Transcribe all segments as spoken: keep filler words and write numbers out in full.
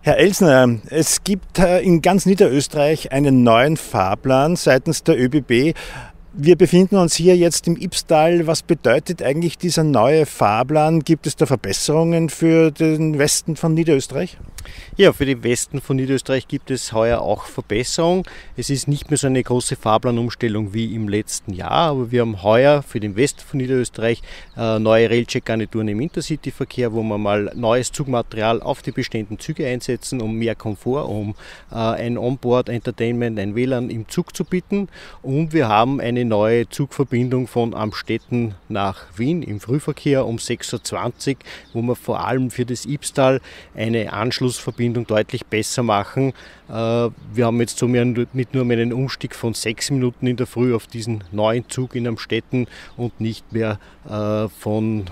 Herr Elsner, es gibt in ganz Niederösterreich einen neuen Fahrplan seitens der ÖBB. Wir befinden uns hier jetzt im Ybbstal. Was bedeutet eigentlich dieser neue Fahrplan? Gibt es da Verbesserungen für den Westen von Niederösterreich? Ja, für den Westen von Niederösterreich gibt es heuer auch Verbesserungen. Es ist nicht mehr so eine große Fahrplanumstellung wie im letzten Jahr, aber wir haben heuer für den Westen von Niederösterreich äh, neue Railcheck-Garnituren im Intercity-Verkehr, wo wir mal neues Zugmaterial auf die bestehenden Züge einsetzen, um mehr Komfort, um äh, ein Onboard-Entertainment, ein W L A N im Zug zu bieten. Und wir haben eine neue Zugverbindung von Amstetten nach Wien im Frühverkehr um sechs Uhr zwanzig, wo wir vor allem für das Ybbstal eine Anschlussverbindung deutlich besser machen. Wir haben jetzt so nicht nur mehr einen Umstieg von sechs Minuten in der Früh auf diesen neuen Zug in Amstetten und nicht mehr von,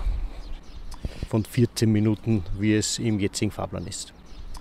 von vierzehn Minuten, wie es im jetzigen Fahrplan ist.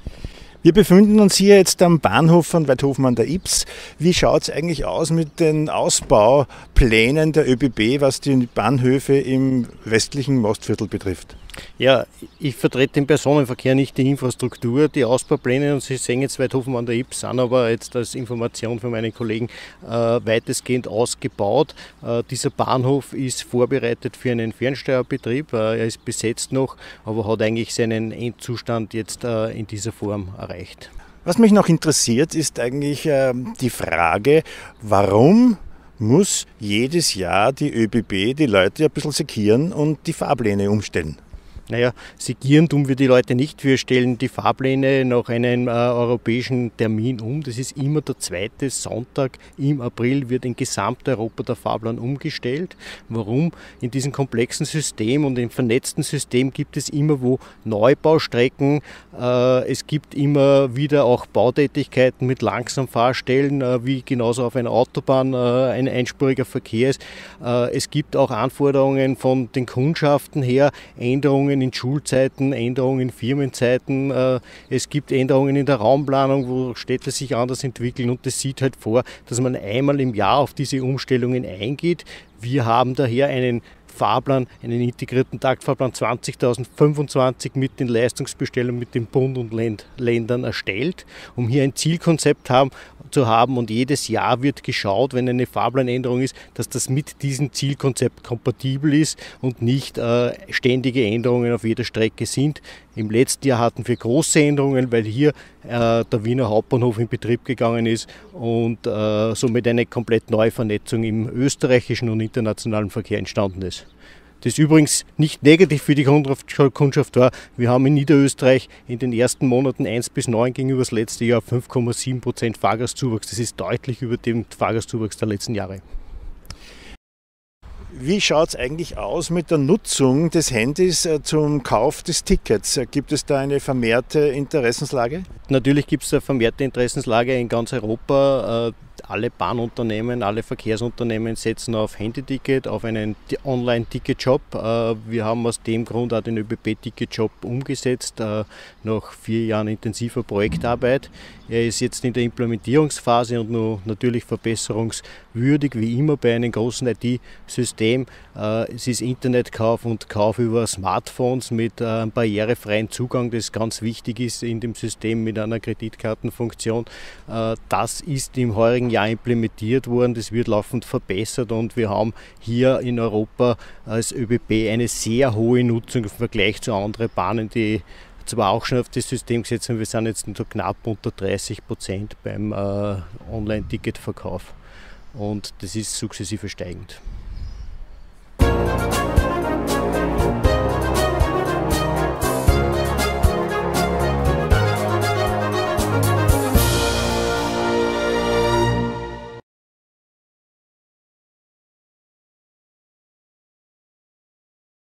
Wir befinden uns hier jetzt am Bahnhof von Weidhofen an der Ybbs. Wie schaut es eigentlich aus mit den Ausbauplänen der ÖBB, was die Bahnhöfe im westlichen Mostviertel betrifft? Ja, ich vertrete im Personenverkehr nicht die Infrastruktur, die Ausbaupläne, und Sie sehen jetzt Weidhofen an der Ybbs, sind aber jetzt als Information für meine Kollegen äh, weitestgehend ausgebaut. Äh, dieser Bahnhof ist vorbereitet für einen Fernsteuerbetrieb, äh, er ist besetzt noch, aber hat eigentlich seinen Endzustand jetzt äh, in dieser Form erreicht. Was mich noch interessiert, ist eigentlich äh, die Frage, warum muss jedes Jahr die ÖBB die Leute ein bisschen sekieren und die Fahrpläne umstellen? Naja, segieren tun wir die Leute nicht. Wir stellen die Fahrpläne nach einem äh, europäischen Termin um. Das ist immer der zweite Sonntag im April, wird in Gesamteuropa der Fahrplan umgestellt. Warum? In diesem komplexen System und im vernetzten System gibt es immer wo Neubaustrecken. Äh, es gibt immer wieder auch Bautätigkeiten mit Langsamfahrstellen, äh, wie genauso auf einer Autobahn äh, ein einspuriger Verkehr ist. Äh, es gibt auch Anforderungen von den Kundschaften her, Änderungen in Schulzeiten, Änderungen in Firmenzeiten, es gibt Änderungen in der Raumplanung, wo Städte sich anders entwickeln, und das sieht halt vor, dass man einmal im Jahr auf diese Umstellungen eingeht. Wir haben daher einen Fahrplan, einen integrierten Taktfahrplan zwanzigtausendfünfundzwanzig mit den Leistungsbestellungen mit dem Bund und Länd Ländern erstellt, um hier ein Zielkonzept haben, zu haben, und jedes Jahr wird geschaut, wenn eine Fahrplanänderung ist, dass das mit diesem Zielkonzept kompatibel ist und nicht äh, ständige Änderungen auf jeder Strecke sind. Im letzten Jahr hatten wir große Änderungen, weil hier äh, der Wiener Hauptbahnhof in Betrieb gegangen ist und äh, somit eine komplett neue Vernetzung im österreichischen und internationalen Verkehr entstanden ist. Das übrigens nicht negativ für die Kundschaft war. Wir haben in Niederösterreich in den ersten Monaten eins bis neun gegenüber das letzte Jahr fünf Komma sieben Prozent Fahrgastzuwachs. Das ist deutlich über dem Fahrgastzuwachs der letzten Jahre. Wie schaut es eigentlich aus mit der Nutzung des Handys zum Kauf des Tickets? Gibt es da eine vermehrte Interessenslage? Natürlich gibt es eine vermehrte Interessenslage in ganz Europa. Alle Bahnunternehmen, alle Verkehrsunternehmen setzen auf Handyticket, auf einen Online-Ticket-Shop. Wir haben aus dem Grund auch den ÖBB-Ticket-Shop umgesetzt, nach vier Jahren intensiver Projektarbeit. Er ist jetzt in der Implementierungsphase und nur natürlich verbesserungswürdig, wie immer bei einem großen I T-System. Es ist Internetkauf und Kauf über Smartphones mit einem barrierefreien Zugang, das ganz wichtig ist in dem System mit einer Kreditkartenfunktion. Das ist im heurigen Jahr implementiert worden, das wird laufend verbessert, und wir haben hier in Europa als ÖBB eine sehr hohe Nutzung im Vergleich zu anderen Bahnen, die zwar auch schon auf das System gesetzt haben. Wir sind jetzt so knapp unter dreißig Prozent beim äh, Online-Ticketverkauf, und das ist sukzessive steigend.